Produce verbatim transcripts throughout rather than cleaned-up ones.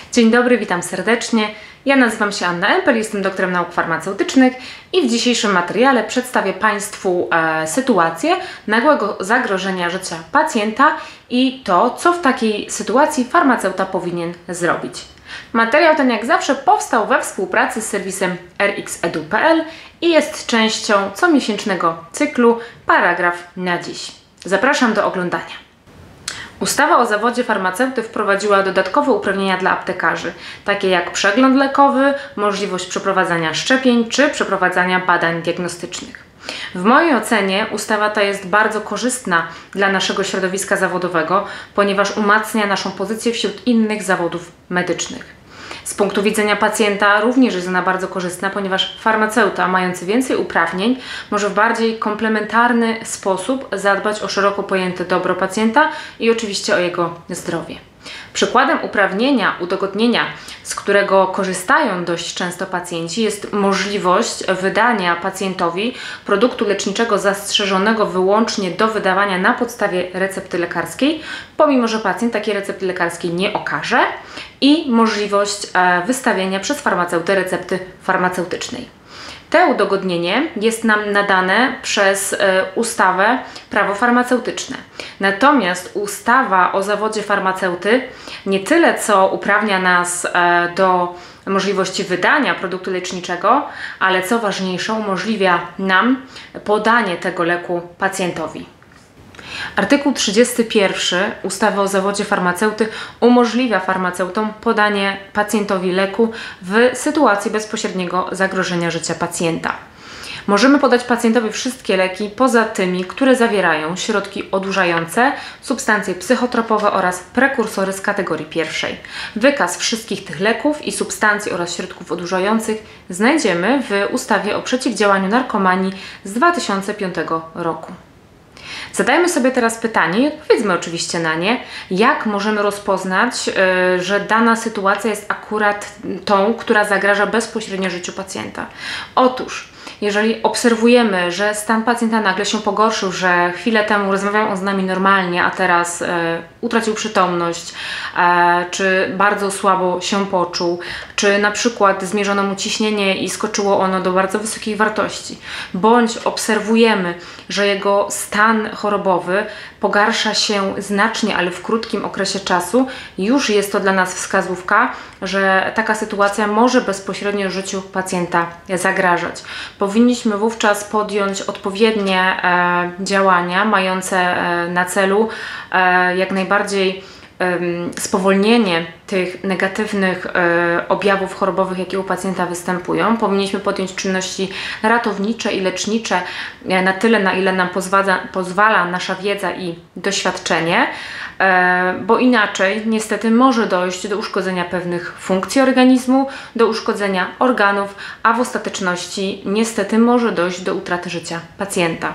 Dzień dobry, witam serdecznie. Ja nazywam się Anna Empel, jestem doktorem nauk farmaceutycznych i w dzisiejszym materiale przedstawię Państwu e, sytuację nagłego zagrożenia życia pacjenta i to, co w takiej sytuacji farmaceuta powinien zrobić. Materiał ten jak zawsze powstał we współpracy z serwisem r x edu kropka p l i jest częścią comiesięcznego cyklu Paragraf na dziś. Zapraszam do oglądania. Ustawa o zawodzie farmaceuty wprowadziła dodatkowe uprawnienia dla aptekarzy, takie jak przegląd lekowy, możliwość przeprowadzania szczepień czy przeprowadzania badań diagnostycznych. W mojej ocenie ustawa ta jest bardzo korzystna dla naszego środowiska zawodowego, ponieważ umacnia naszą pozycję wśród innych zawodów medycznych. Z punktu widzenia pacjenta również jest ona bardzo korzystna, ponieważ farmaceuta mający więcej uprawnień może w bardziej komplementarny sposób zadbać o szeroko pojęte dobro pacjenta i oczywiście o jego zdrowie. Przykładem uprawnienia, udogodnienia, z którego korzystają dość często pacjenci, jest możliwość wydania pacjentowi produktu leczniczego zastrzeżonego wyłącznie do wydawania na podstawie recepty lekarskiej, pomimo że pacjent takiej recepty lekarskiej nie okaże, i możliwość wystawienia przez farmaceutę recepty farmaceutycznej. To udogodnienie jest nam nadane przez ustawę Prawo farmaceutyczne. Natomiast ustawa o zawodzie farmaceuty nie tyle co uprawnia nas do możliwości wydania produktu leczniczego, ale co ważniejsze, umożliwia nam podanie tego leku pacjentowi. Artykuł trzydziesty pierwszy ustawy o zawodzie farmaceuty umożliwia farmaceutom podanie pacjentowi leku w sytuacji bezpośredniego zagrożenia życia pacjenta. Możemy podać pacjentowi wszystkie leki poza tymi, które zawierają środki odurzające, substancje psychotropowe oraz prekursory z kategorii pierwszej. Wykaz wszystkich tych leków i substancji oraz środków odurzających znajdziemy w ustawie o przeciwdziałaniu narkomanii z dwa tysiące piątego roku. Zadajmy sobie teraz pytanie i odpowiedzmy oczywiście na nie, jak możemy rozpoznać, yy, że dana sytuacja jest akurat tą, która zagraża bezpośrednio życiu pacjenta. Otóż, jeżeli obserwujemy, że stan pacjenta nagle się pogorszył, że chwilę temu rozmawiał on z nami normalnie, a teraz e, utracił przytomność, e, czy bardzo słabo się poczuł, czy na przykład zmierzono mu ciśnienie i skoczyło ono do bardzo wysokich wartości, bądź obserwujemy, że jego stan chorobowy pogarsza się znacznie, ale w krótkim okresie czasu, już jest to dla nas wskazówka, że taka sytuacja może bezpośrednio życiu pacjenta zagrażać. Powinniśmy wówczas podjąć odpowiednie e, działania mające e, na celu e, jak najbardziej e, spowolnienie tych negatywnych e, objawów chorobowych, jakie u pacjenta występują. Powinniśmy podjąć czynności ratownicze i lecznicze e, na tyle, na ile nam pozwala, pozwala nasza wiedza i doświadczenie, e, bo inaczej niestety może dojść do uszkodzenia pewnych funkcji organizmu, do uszkodzenia organów, a w ostateczności niestety może dojść do utraty życia pacjenta.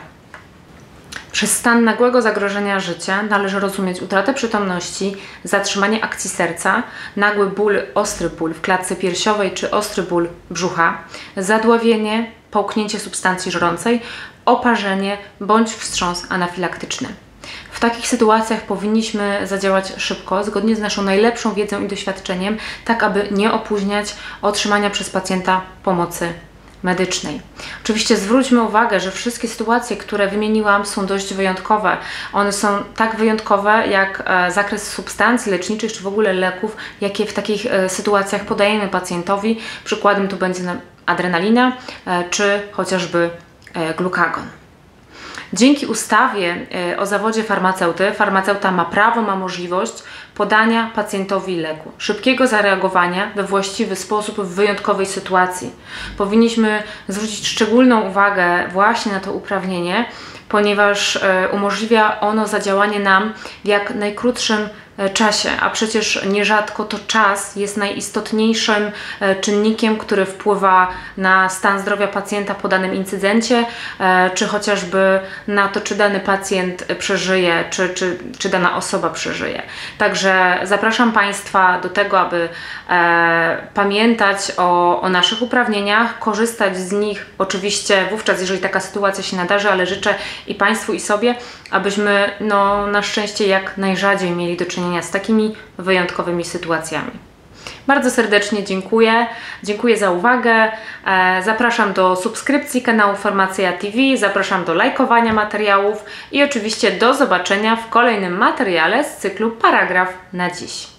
Przez stan nagłego zagrożenia życia należy rozumieć utratę przytomności, zatrzymanie akcji serca, nagły ból, ostry ból w klatce piersiowej czy ostry ból brzucha, zadławienie, połknięcie substancji żrącej, oparzenie bądź wstrząs anafilaktyczny. W takich sytuacjach powinniśmy zadziałać szybko, zgodnie z naszą najlepszą wiedzą i doświadczeniem, tak aby nie opóźniać otrzymania przez pacjenta pomocy medycznej. Oczywiście zwróćmy uwagę, że wszystkie sytuacje, które wymieniłam, są dość wyjątkowe. One są tak wyjątkowe jak e, zakres substancji leczniczych czy w ogóle leków, jakie w takich e, sytuacjach podajemy pacjentowi. Przykładem tu będzie adrenalina e, czy chociażby e, glukagon. Dzięki ustawie o zawodzie farmaceuty, farmaceuta ma prawo, ma możliwość podania pacjentowi leku, szybkiego zareagowania we właściwy sposób w wyjątkowej sytuacji. Powinniśmy zwrócić szczególną uwagę właśnie na to uprawnienie, ponieważ umożliwia ono zadziałanie nam w jak najkrótszym czasie, a przecież nierzadko to czas jest najistotniejszym czynnikiem, który wpływa na stan zdrowia pacjenta po danym incydencie, czy chociażby na to, czy dany pacjent przeżyje, czy, czy, czy dana osoba przeżyje. Także zapraszam Państwa do tego, aby e, pamiętać o, o naszych uprawnieniach, korzystać z nich oczywiście wówczas, jeżeli taka sytuacja się nadarzy, ale życzę i Państwu, i sobie, abyśmy no, na szczęście jak najrzadziej mieli do czynienia z takimi wyjątkowymi sytuacjami. Bardzo serdecznie dziękuję. Dziękuję za uwagę. Zapraszam do subskrypcji kanału Farmacja T V, zapraszam do lajkowania materiałów i oczywiście do zobaczenia w kolejnym materiale z cyklu Paragraf na dziś.